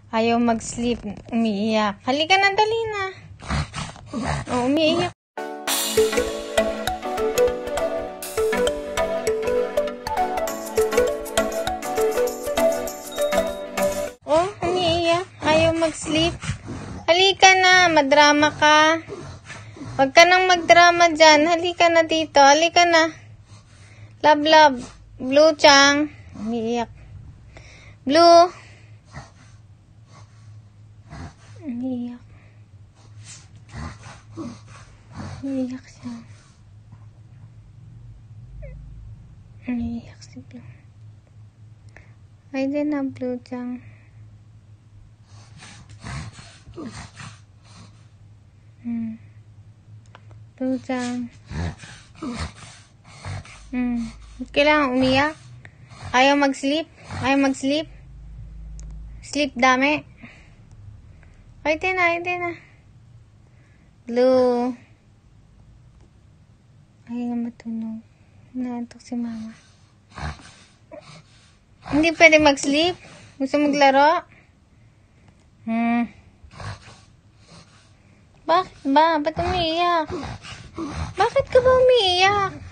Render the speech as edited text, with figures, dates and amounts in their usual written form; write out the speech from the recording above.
Ayaw mag-sleep. Umiiyak. Halika na, dali na. Oh, umiiyak. Oh, umiiyak. Ayaw mag-sleep. Halika na. Madrama ka. Huwag ka nang magdrama dyan. Halika na dito. Halika na. Love, love. Blue, Chang. Umiiyak. Blue. Umiiyak. Umiiyak siya. Umiiyak si Blue. Ay, din na, Blue, Chang. Blue, Chang. Kailangan umiyak. Ayaw mag-sleep. Ayaw mag-sleep. Sleep dami. Ay, din na. Blue. Ayaw matulog. Naantok si mama. Hindi pwede mag-sleep. Gusto maglaro? Bakit ba? Ba't umiiyak? Bakit ka ba umiiyak?